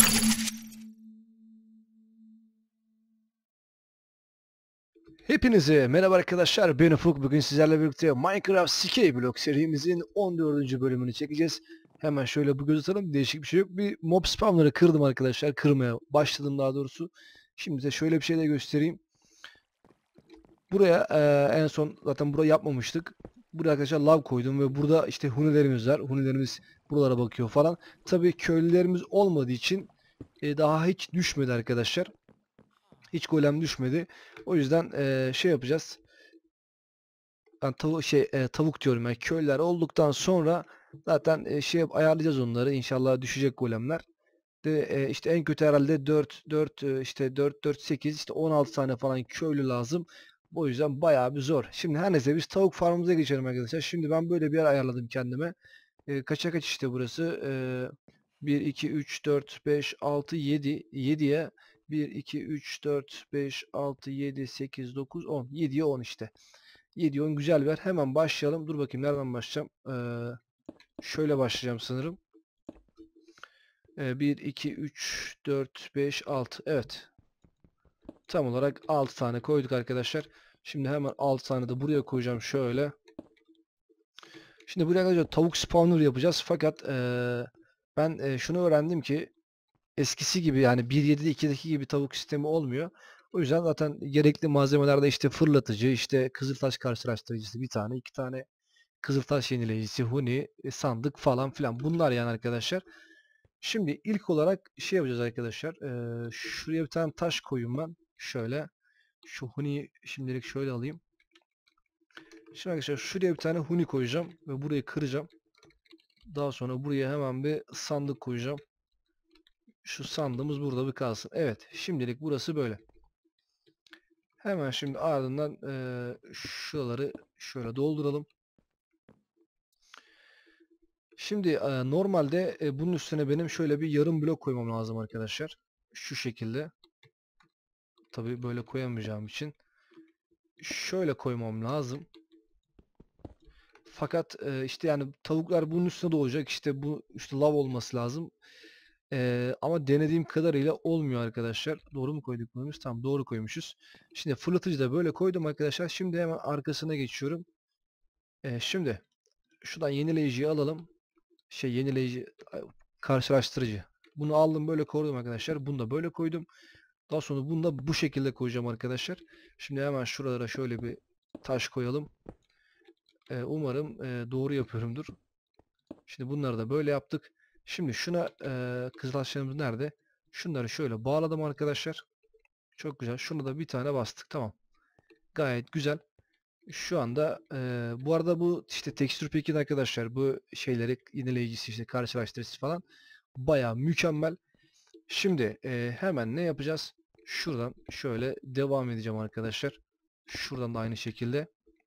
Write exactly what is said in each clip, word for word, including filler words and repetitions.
Hepinize merhaba arkadaşlar, ben Ufuk. Bugün sizlerle birlikte Minecraft Skyblock serimizin on dördüncü bölümünü çekeceğiz. Hemen şöyle bu göz atalım, değişik bir şey yok. Bir mob spamları kırdım arkadaşlar, kırmaya başladım daha doğrusu. Şimdi de şöyle bir şey de göstereyim. Buraya e, en son zaten burayı yapmamıştık. Buraya arkadaşlar lav koydum ve burada işte hunilerimiz var. Hunilerimiz buralara bakıyor falan. Tabii köylülerimiz olmadığı için e, daha hiç düşmedi arkadaşlar. Hiç golem düşmedi. O yüzden e, şey yapacağız. Ben tavuk şey e, tavuk diyorum yani köylüler olduktan sonra zaten e, şey yap- ayarlayacağız onları. İnşallah düşecek golemler. De e, işte en kötü herhalde dört dört e, işte dört dört sekiz işte on altı tane falan köylü lazım. Bu yüzden bayağı bir zor. Şimdi her neyse biz tavuk farmımıza geçelim arkadaşlar. Şimdi ben böyle bir yer ayarladım kendime. E, kaça kaç işte burası? E, bir iki üç dört beş altı yedi yediye bir iki üç dört beş altı yedi sekiz dokuz on yediye on işte. yedi on güzel bir yer. Hemen başlayalım. Dur bakayım nereden başlayacağım? Ee, şöyle başlayacağım sanırım. Ee, bir, iki, üç, dört, beş, altı. Evet. Tam olarak altı tane koyduk arkadaşlar. Şimdi hemen altı tane de buraya koyacağım şöyle. Şimdi buraya arkadaşlar tavuk spawner yapacağız. Fakat ee, ben ee, şunu öğrendim ki eskisi gibi yani bir nokta yedide ikideki gibi tavuk sistemi olmuyor. O yüzden zaten gerekli malzemelerde işte fırlatıcı, işte kızıltaş karşılaştırıcısı bir tane, iki tane Kızıltaş yenileyicisi, huni, e, sandık falan filan. Bunlar yani arkadaşlar. Şimdi ilk olarak şey yapacağız arkadaşlar. Ee, şuraya bir tane taş koyayım ben. Şöyle. Şu huniyi şimdilik şöyle alayım. Şimdi arkadaşlar şuraya bir tane huni koyacağım. Ve burayı kıracağım. Daha sonra buraya hemen bir sandık koyacağım. Şu sandığımız burada bir kalsın. Evet. Şimdilik burası böyle. Hemen şimdi ardından e, şuraları şöyle dolduralım. Şimdi e, normalde e, bunun üstüne benim şöyle bir yarım blok koymam lazım arkadaşlar. Şu şekilde. Tabii böyle koyamayacağım için şöyle koymam lazım. Fakat e, işte yani tavuklar bunun üstüne doğacak. İşte bu işte lav olması lazım. E, ama denediğim kadarıyla olmuyor arkadaşlar. Doğru mu koyduk bunu? Tamam, doğru koymuşuz. Şimdi fırlatıcı da böyle koydum arkadaşlar. Şimdi hemen arkasına geçiyorum. E, şimdi şuradan yenileyiciyi alalım. Şey yenileyici karşılaştırıcı. Bunu aldım böyle koydum arkadaşlar. Bunu da böyle koydum. Daha sonra bunu da bu şekilde koyacağım arkadaşlar. Şimdi hemen şuralara şöyle bir taş koyalım. Ee, umarım e, doğru yapıyorumdur. Şimdi bunları da böyle yaptık. Şimdi şuna e, kızıltaşlarımız nerede? Şunları şöyle bağladım arkadaşlar. Çok güzel. Şunu da bir tane bastık. Tamam. Gayet güzel. Şu anda e, bu arada bu işte tekstür pack'in arkadaşlar bu şeyleri yenileyicisi işte karşılaştırıcısı falan baya mükemmel. Şimdi e, hemen ne yapacağız? Şuradan şöyle devam edeceğim arkadaşlar. Şuradan da aynı şekilde.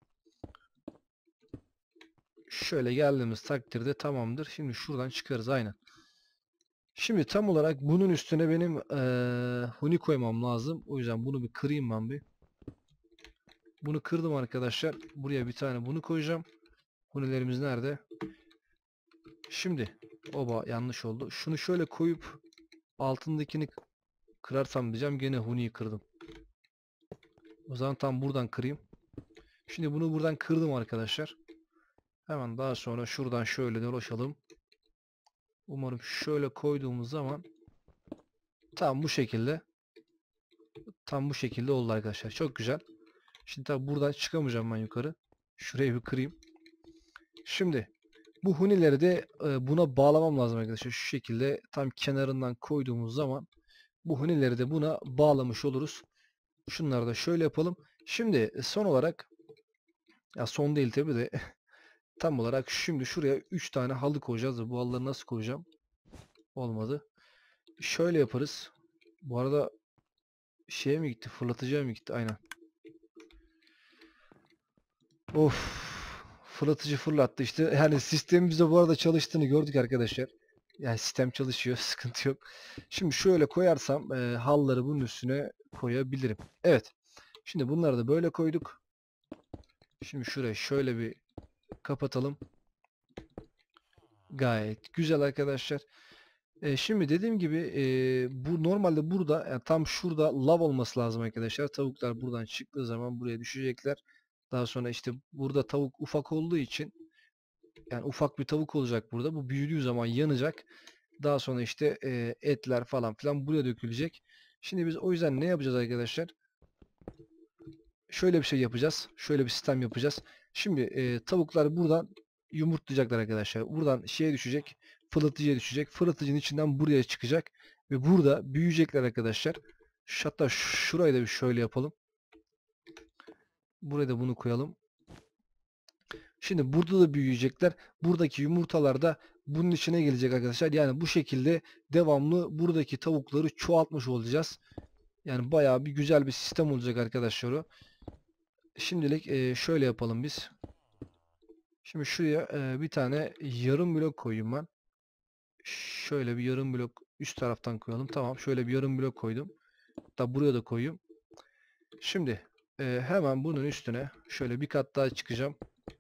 Şöyle geldiğimiz takdirde tamamdır. Şimdi şuradan çıkarız aynen. Şimdi tam olarak bunun üstüne benim e, huni koymam lazım. O yüzden bunu bir kırayım ben bir. Bunu kırdım arkadaşlar. Buraya bir tane bunu koyacağım. Hunilerimiz nerede? Şimdi oba yanlış oldu. Şunu şöyle koyup altındakini kırarsam diyeceğim. Gene huniyi kırdım. O zaman tam buradan kırayım. Şimdi bunu buradan kırdım arkadaşlar. Hemen daha sonra şuradan şöyle dolaşalım. Umarım şöyle koyduğumuz zaman tam bu şekilde tam bu şekilde oldu arkadaşlar. Çok güzel. Şimdi tabi buradan çıkamayacağım ben yukarı. Şurayı bir kırayım. Şimdi bu hunileri de e, buna bağlamam lazım arkadaşlar. Şu şekilde tam kenarından koyduğumuz zaman bu hunileri de buna bağlamış oluruz. Şunları da şöyle yapalım. Şimdi son olarak ya son değil tabi de tam olarak şimdi şuraya üç tane halı koyacağız da bu halıları nasıl koyacağım? Olmadı. Şöyle yaparız. Bu arada şeye mi gitti? Fırlatıcıya mı gitti? Aynen. Of. Fırlatıcı fırlattı işte. Yani sistemimizde bu arada çalıştığını gördük arkadaşlar. Yani sistem çalışıyor. Sıkıntı yok. Şimdi şöyle koyarsam e, halları bunun üstüne koyabilirim. Evet. Şimdi bunları da böyle koyduk. Şimdi şurayı şöyle bir kapatalım. Gayet güzel arkadaşlar. E, şimdi dediğim gibi e, bu normalde burada yani tam şurada lav olması lazım arkadaşlar. Tavuklar buradan çıktığı zaman buraya düşecekler. Daha sonra işte burada tavuk ufak olduğu için yani ufak bir tavuk olacak burada. Bu büyüdüğü zaman yanacak. Daha sonra işte e, etler falan filan buraya dökülecek. Şimdi biz o yüzden ne yapacağız arkadaşlar? Şöyle bir şey yapacağız. Şöyle bir sistem yapacağız. Şimdi e, tavuklar buradan yumurtlayacaklar arkadaşlar. Buradan şeye düşecek. Fırlatıcıya düşecek. Fırlatıcının içinden buraya çıkacak. Ve burada büyüyecekler arkadaşlar. Şu- Hatta şurayı da bir şöyle yapalım. Buraya da bunu koyalım. Şimdi burada da büyüyecekler. Buradaki yumurtalar da bunun içine gelecek arkadaşlar. Yani bu şekilde devamlı buradaki tavukları çoğaltmış olacağız. Yani bayağı bir güzel bir sistem olacak arkadaşlar o. Şimdilik e, şöyle yapalım biz. Şimdi şuraya e, bir tane yarım blok koyayım ben. Şöyle bir yarım blok üst taraftan koyalım. Tamam. Şöyle bir yarım blok koydum. Hatta buraya da koyayım. Şimdi e, hemen bunun üstüne şöyle bir kat daha çıkacağım.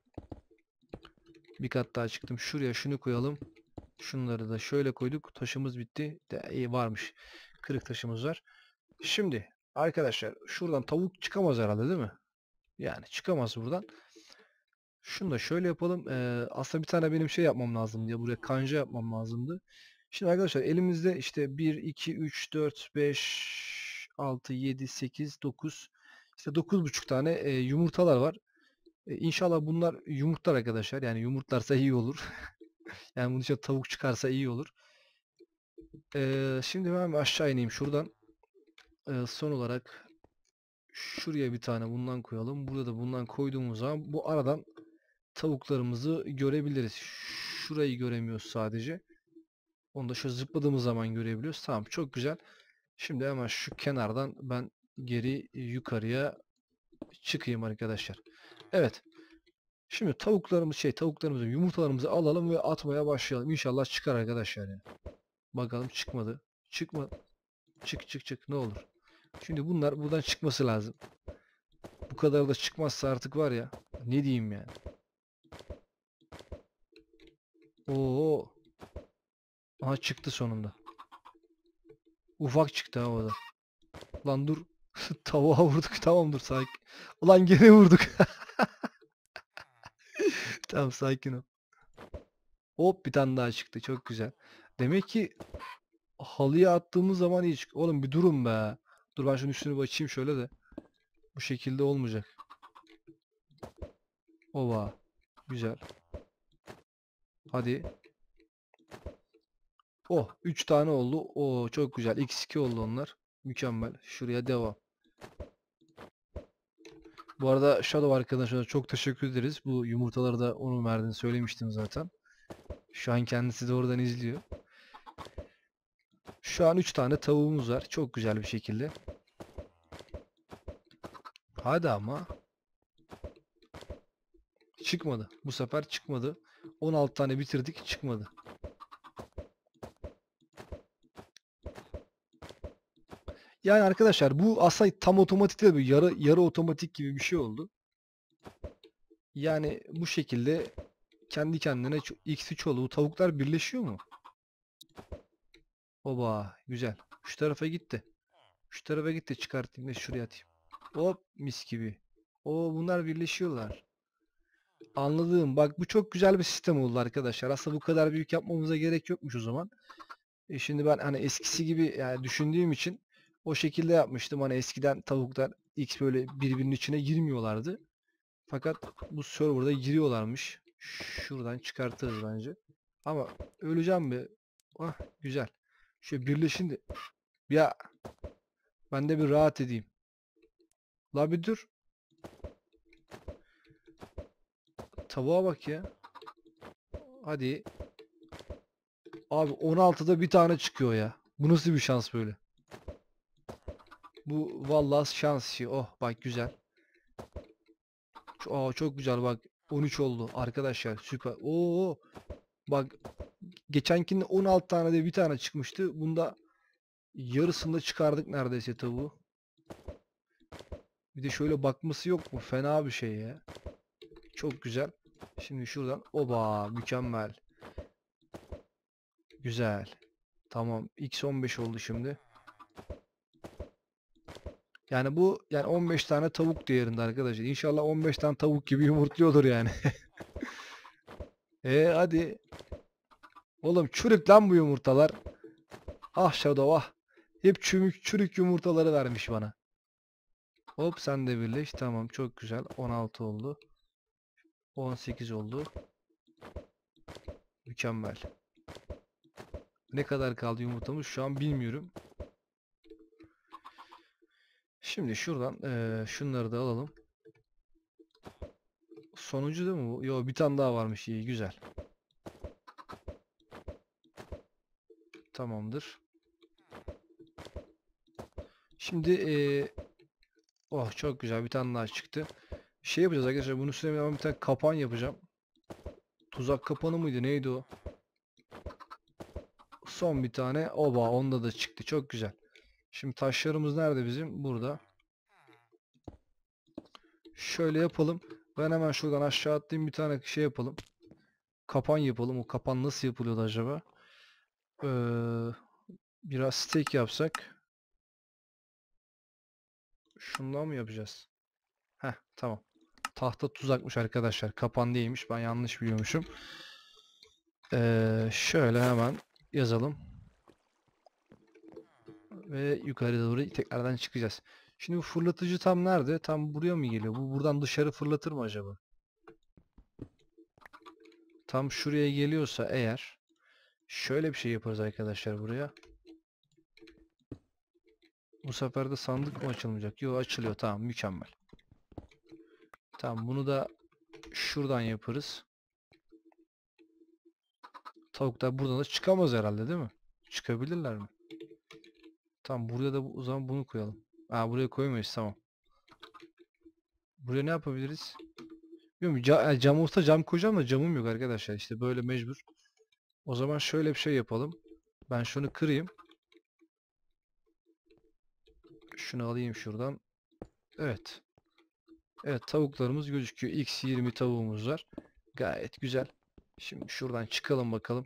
Bir kat daha çıktım. Şuraya şunu koyalım. Şunları da şöyle koyduk. Taşımız bitti. De, iyi varmış. Kırık taşımız var. Şimdi arkadaşlar şuradan tavuk çıkamaz herhalde değil mi? Yani çıkamaz buradan. Şunu da şöyle yapalım. Ee, aslında bir tane benim şey yapmam lazım diye buraya kanca yapmam lazımdı. Şimdi arkadaşlar elimizde işte bir, iki, üç, dört, beş, altı, yedi, sekiz, dokuz işte dokuz buçuk tane e, yumurtalar var. E, İnşallah bunlar yumurtlar arkadaşlar. Yani yumurtlarsa iyi olur. Yani bunun için tavuk çıkarsa iyi olur. Ee, şimdi ben bir aşağı ineyim şuradan. Ee, son olarak şuraya bir tane bundan koyalım. Burada da bundan koyduğumuz zaman bu aradan tavuklarımızı görebiliriz. Şurayı göremiyoruz sadece. Onu da şöyle zıpladığımız zaman görebiliyoruz. Tamam, çok güzel. Şimdi hemen şu kenardan ben geri yukarıya çıkayım arkadaşlar. Evet. Şimdi tavuklarımız şey tavuklarımızı yumurtalarımızı alalım ve atmaya başlayalım. İnşallah çıkar arkadaşlar yani. Bakalım çıkmadı. Çıkma. Çık çık çık ne olur. Şimdi bunlar buradan çıkması lazım. Bu kadar da çıkmazsa artık var ya. Ne diyeyim yani. Oo. Aha çıktı sonunda. Ufak çıktı ha o da. Lan dur. Tavuğa vurduk. Tamam dur sakin. Ulan gene vurduk. Tamam sakin ol. Hop bir tane daha çıktı. Çok güzel. Demek ki halıya attığımız zaman iyi çık. Oğlum bir durun be. Dur ben şunun üstünü bir açayım şöyle de. Bu şekilde olmayacak. Ova. Güzel. Hadi. Oh üç tane oldu. Oo çok güzel. iks iki oldu onlar. Mükemmel. Şuraya devam. Bu arada Shadow arkadaşına çok teşekkür ederiz. Bu yumurtaları da onun verdiğini söylemiştim zaten. Şu an kendisi de oradan izliyor. Şu an üç tane tavuğumuz var. Çok güzel bir şekilde. Hadi ama. Çıkmadı. Bu sefer çıkmadı. on altı tane bitirdik. Çıkmadı. Yani arkadaşlar bu aslında tam otomatik değil. Bir yarı, yarı otomatik gibi bir şey oldu. Yani bu şekilde kendi kendine iks üç oldu. Bu tavuklar birleşiyor mu? Oba güzel. Şu tarafa gitti. Şu tarafa gitti. Çıkartayım da şuraya atayım. Hop mis gibi. O bunlar birleşiyorlar. Anladım. Bak bu çok güzel bir sistem oldu arkadaşlar. Aslında bu kadar büyük yapmamıza gerek yokmuş o zaman. E şimdi ben hani eskisi gibi yani düşündüğüm için o şekilde yapmıştım. Hani eskiden tavuklar X böyle birbirinin içine girmiyorlardı. Fakat bu serverda giriyorlarmış. Şuradan çıkartırız bence. Ama öleceğim be. Ah güzel. Şöyle birleşin de. Ya ben de bir rahat edeyim. La bir dur. Tavuğa bak ya. Hadi. Abi on altıda bir tane çıkıyor ya. Bu nasıl bir şans böyle? Bu vallahi şans işi. Oh bak güzel. Ç- Aa, çok güzel bak. on üç oldu arkadaşlar. Süper. Oo bak geçenkinde on altı tane de bir tane çıkmıştı. Bunda yarısını da çıkardık neredeyse tavuğu. Bir de şöyle bakması yok mu? Fena bir şey ya. Çok güzel. Şimdi şuradan. Oba mükemmel. Güzel. Tamam. X on beş oldu şimdi. Yani bu yani on beş tane tavuk değerinde arkadaşlar. İnşallah on beş tane tavuk gibi yumurtluyordur yani. E hadi. Oğlum çürük lan bu yumurtalar. Ah Shadow ah. Hep çürük çürük yumurtaları vermiş bana. Hop sen de birleş. Tamam çok güzel. on altı oldu. on sekiz oldu. Mükemmel. Ne kadar kaldı yumurtamız şu an bilmiyorum. Şimdi şuradan eee, şunları da alalım. Sonuncu değil mi bu? Yo bir tane daha varmış. İyi güzel. Tamamdır. Şimdi eee, oh çok güzel bir tane daha çıktı. Şey yapacağız arkadaşlar. Bunun üstüne ben bir tane kapan yapacağım. Tuzak kapanı mıydı? Neydi o? Son bir tane. Oba onda da çıktı. Çok güzel. Şimdi taşlarımız nerede bizim? Burada. Şöyle yapalım. Ben hemen şuradan aşağı atlayayım bir tane şey yapalım. Kapan yapalım. O kapan nasıl yapılıyordu acaba? Ee, biraz steak yapsak. Şundan mı yapacağız? Heh tamam. Tahta tuzakmış arkadaşlar. Kapan değilmiş. Ben yanlış biliyormuşum. Ee, şöyle hemen yazalım. Ve yukarı doğru tekrardan çıkacağız. Şimdi bu fırlatıcı tam nerede? Tam buraya mı geliyor? Bu buradan dışarı fırlatır mı acaba? Tam şuraya geliyorsa eğer şöyle bir şey yaparız arkadaşlar buraya. Bu sefer de sandık mı açılmayacak? Yok açılıyor. Tamam mükemmel. Tamam bunu da şuradan yaparız. Tavuklar buradan da çıkamaz herhalde değil mi? Çıkabilirler mi? Tamam buraya da bu- o zaman bunu koyalım. Aa buraya koyamayız tamam. Buraya ne yapabiliriz? Bilmiyorum ca cam olsa cam koyacağım da camım yok arkadaşlar. İşte böyle mecbur. O zaman şöyle bir şey yapalım. Ben şunu kırayım. Şunu alayım şuradan. Evet. Evet tavuklarımız gözüküyor. X yirmi tavuğumuz var. Gayet güzel. Şimdi şuradan çıkalım bakalım.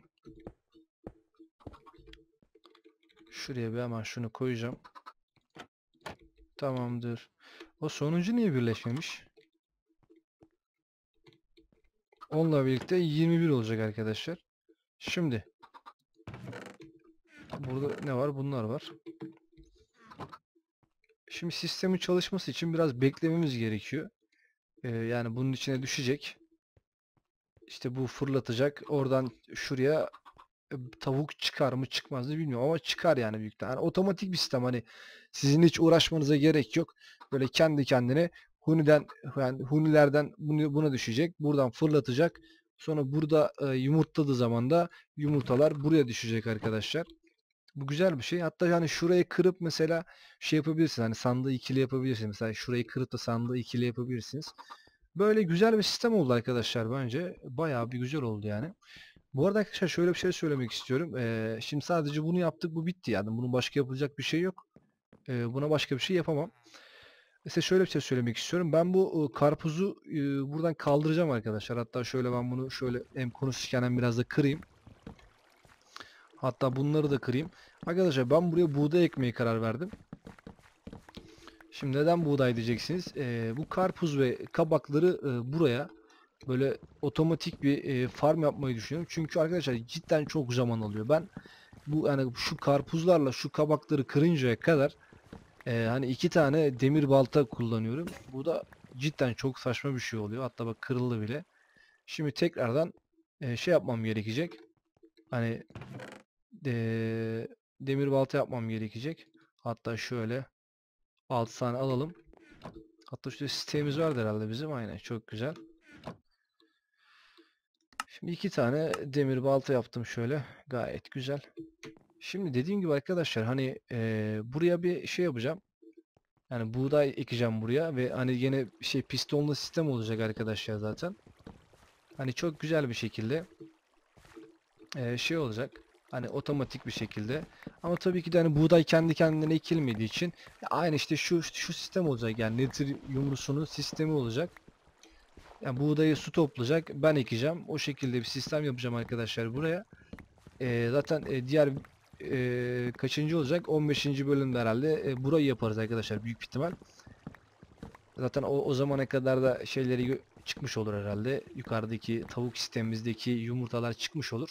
Şuraya bir hemen şunu koyacağım. Tamamdır. O sonuncu niye birleşmemiş? Onunla birlikte yirmi bir olacak arkadaşlar. Şimdi burada ne var? Bunlar var. Şimdi sistemin çalışması için biraz beklememiz gerekiyor. Ee, yani bunun içine düşecek. İşte bu fırlatacak. Oradan şuraya e, tavuk çıkar mı çıkmaz mı bilmiyorum ama çıkar yani büyük ihtimalle. Yani otomatik bir sistem hani sizin hiç uğraşmanıza gerek yok. Böyle kendi kendine Huni'den yani Huni'lerden bunu, buna düşecek. Buradan fırlatacak. Sonra burada e, yumurtladığı zaman da yumurtalar buraya düşecek arkadaşlar. Bu güzel bir şey. Hatta yani şurayı kırıp mesela şey yapabilirsiniz. Hani sandığı ikili yapabilirsiniz. Mesela şurayı kırıp da sandığı ikili yapabilirsiniz. Böyle güzel bir sistem oldu arkadaşlar bence. Bayağı bir güzel oldu yani. Bu arada arkadaşlar şöyle bir şey söylemek istiyorum. Ee, şimdi sadece bunu yaptık bu bitti yani. Bunun başka yapılacak bir şey yok. Ee, buna başka bir şey yapamam. Size şöyle bir şey söylemek istiyorum. Ben bu e, karpuzu e, buradan kaldıracağım arkadaşlar. Hatta şöyle ben bunu şöyle hem konuşurken hem biraz da kırayım. Hatta bunları da kırayım. Arkadaşlar ben buraya buğday ekmeye karar verdim. Şimdi neden buğday diyeceksiniz? Ee, bu karpuz ve kabakları e, buraya böyle otomatik bir e, farm yapmayı düşünüyorum. Çünkü arkadaşlar cidden çok zaman alıyor. Ben bu yani şu karpuzlarla şu kabakları kırıncaya kadar e, hani iki tane demir balta kullanıyorum. Bu da cidden çok saçma bir şey oluyor. Hatta bak kırıldı bile. Şimdi tekrardan e, şey yapmam gerekecek. Hani e, demir balta yapmam gerekecek. Hatta şöyle altı tane alalım. Hatta şurada sitemiz vardı herhalde bizim. Aynen çok güzel. Şimdi iki tane demir balta yaptım şöyle. Gayet güzel. Şimdi dediğim gibi arkadaşlar hani e, buraya bir şey yapacağım. Yani buğday ekeceğim buraya ve hani yine şey pistonlu sistem olacak arkadaşlar zaten. Hani çok güzel bir şekilde e, şey olacak. Hani otomatik bir şekilde. Ama tabii ki de hani buğday kendi kendine ekilmediği için aynı işte şu şu sistem olacak. Yani nedir yumrusunun sistemi olacak. Yani buğdayı su toplayacak. Ben ekeceğim. O şekilde bir sistem yapacağım arkadaşlar buraya. E, zaten e, diğer e, kaçıncı olacak? on beşinci bölümde herhalde e, burayı yaparız arkadaşlar büyük ihtimal. Zaten o, o zamana kadar da şeyleri çıkmış olur herhalde. Yukarıdaki tavuk sistemimizdeki yumurtalar çıkmış olur.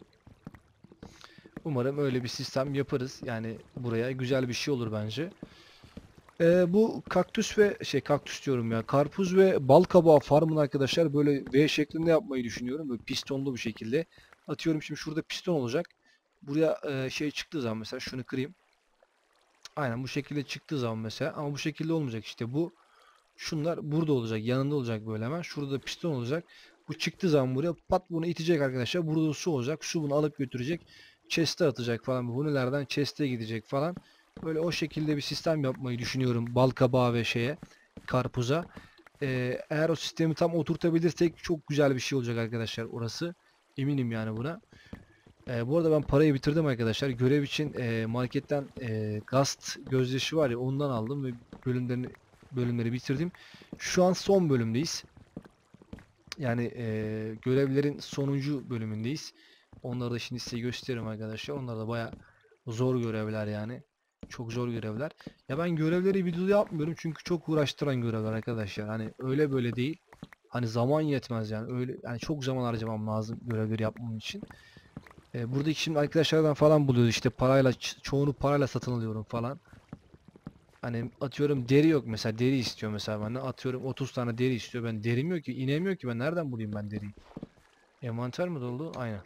Umarım öyle bir sistem yaparız. Yani buraya güzel bir şey olur bence. Ee, bu kaktüs ve şey kaktüs diyorum ya. Karpuz ve bal kabağı farmını arkadaşlar böyle V şeklinde yapmayı düşünüyorum. Böyle pistonlu bir şekilde. Atıyorum şimdi şurada piston olacak. Buraya e, şey çıktığı zaman mesela şunu kırayım. Aynen bu şekilde çıktığı zaman mesela ama bu şekilde olmayacak işte bu. Şunlar burada olacak, yanında olacak böyle hemen. Şurada da piston olacak. Bu çıktığı zaman buraya pat bunu itecek arkadaşlar. Burada su olacak. Su bunu alıp götürecek. Chest'e atacak falan. Bu nelerden chest'e gidecek falan. Böyle o şekilde bir sistem yapmayı düşünüyorum. Bal kabağı ve şeye, karpuza. Ee, eğer o sistemi tam oturtabilirsek çok güzel bir şey olacak arkadaşlar orası. Eminim yani buna. Ee, bu arada ben parayı bitirdim arkadaşlar. Görev için e, marketten e, Gast gözyaşı var ya ondan aldım ve bölümlerini bölümleri bitirdim. Şu an son bölümdeyiz. Yani e, görevlerin sonuncu bölümündeyiz. Onları da şimdi size gösteririm arkadaşlar. Onlar da baya zor görevler yani. Çok zor görevler. Ya ben görevleri videoda yapmıyorum çünkü çok uğraştıran görevler arkadaşlar. Hani öyle böyle değil. Hani zaman yetmez yani. Öyle yani çok zaman harcamam lazım görevleri yapmam için. E, buradaki şimdi arkadaşlardan falan buluyoruz işte parayla ço- çoğunu parayla satın alıyorum falan. Hani atıyorum deri yok mesela deri istiyor mesela benden atıyorum otuz tane deri istiyor ben derim yok ki inemiyor ki ben nereden bulayım ben deriyi? Envanter mi doldu? Aynen.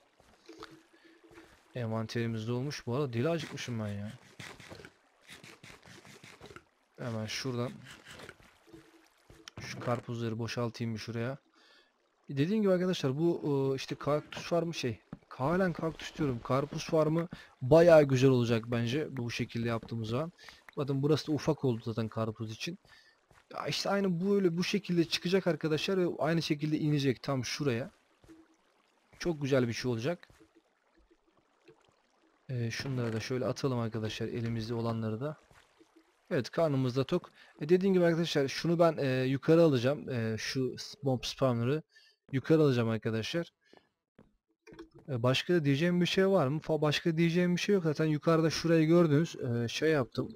Envanterimiz dolmuş bu arada deli acıkmışım ben ya. Hemen şuradan şu karpuzları boşaltayım bir şuraya. Dediğim gibi arkadaşlar bu e, işte kaktüs farmı şey halen kaktüs diyorum karpuz farmı bayağı güzel olacak bence bu şekilde yaptığımız zaman. Zaten burası da ufak oldu zaten karpuz için. Ya işte aynı böyle bu şekilde çıkacak arkadaşlar ve aynı şekilde inecek tam şuraya. Çok güzel bir şey olacak. Ee, şunları da şöyle atalım arkadaşlar elimizde olanları da. Evet karnımız da tok. E, dediğim gibi arkadaşlar şunu ben e, yukarı alacağım. E, şu bomb spawner'ı yukarı alacağım arkadaşlar. E, başka da diyeceğim bir şey var mı? Fa başka diyeceğim bir şey yok. Zaten yukarıda şurayı gördünüz. E, şey yaptım.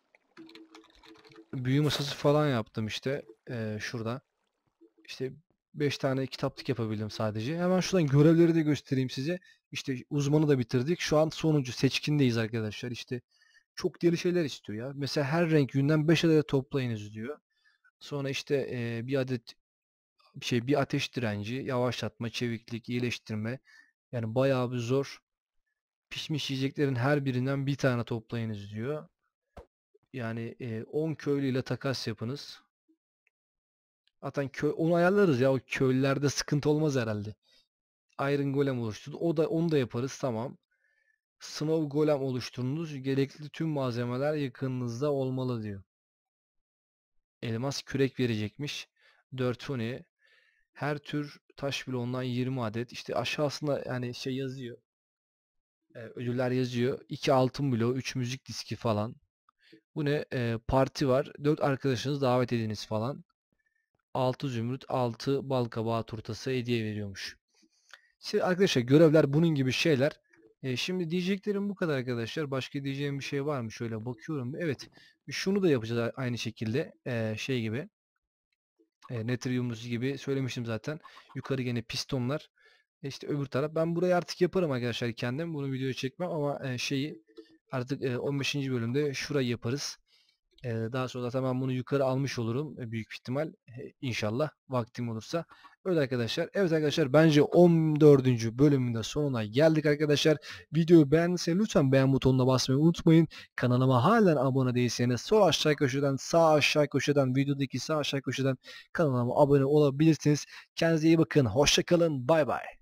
Büyü masası falan yaptım işte. E, şurada. İşte beş tane kitaplık yapabildim sadece. Hemen şuradan görevleri de göstereyim size. İşte uzmanı da bitirdik. Şu an sonuncu seçkindeyiz arkadaşlar. İşte çok deli şeyler istiyor ya. Mesela her renk yünden beş adet toplayınız diyor. Sonra işte e, bir adet bir şey bir ateş direnci, yavaşlatma, çeviklik, iyileştirme. Yani bayağı bir zor. Pişmiş yiyeceklerin her birinden bir tane toplayınız diyor. Yani e, on köylüyle takas yapınız. Zaten köy, onu ayarlarız ya. O köylülerde sıkıntı olmaz herhalde. Iron Golem oluşturdu. O da onu da yaparız tamam. Snow Golem oluşturunuz. Gerekli tüm malzemeler yakınınızda olmalı diyor. Elmas kürek verecekmiş. dört funi. Her tür taş bloğundan yirmi adet. İşte aşağısında yani şey yazıyor. E, ödüller yazıyor. iki altın bloğu, üç müzik diski falan. Bu ne? E, parti var. dört arkadaşınız davet ediniz falan. altı zümrüt, altı bal kabağı turtası hediye veriyormuş. Şimdi arkadaşlar görevler bunun gibi şeyler. E, şimdi diyeceklerim bu kadar arkadaşlar. Başka diyeceğim bir şey var mı? Şöyle bakıyorum. Evet. Şunu da yapacağız aynı şekilde. E, şey gibi. E, Netrium'uz gibi söylemiştim zaten. Yukarı gene pistonlar. E, işte öbür taraf. Ben burayı artık yaparım arkadaşlar kendim. Bunu videoya çekmem ama e, şeyi artık e, on beşinci bölümde şurayı yaparız. E, daha sonra zaten ben bunu yukarı almış olurum. E, büyük ihtimal. E, inşallah vaktim olursa. Öyle arkadaşlar. Evet arkadaşlar bence on dördüncü bölümünde sonuna geldik arkadaşlar. Videoyu beğendiyseniz lütfen beğen butonuna basmayı unutmayın. Kanalıma halen abone değilseniz sol aşağı köşeden sağ aşağı köşeden videodaki sağ aşağı köşeden kanalıma abone olabilirsiniz. Kendinize iyi bakın. Hoşça kalın. Bay bay.